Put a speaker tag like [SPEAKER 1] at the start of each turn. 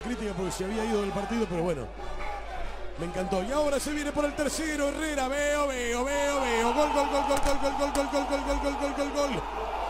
[SPEAKER 1] crítica porque se había ido del partido, pero bueno. Me encantó. Y ahora se viene por el tercero. Herrera. Veo. Gol.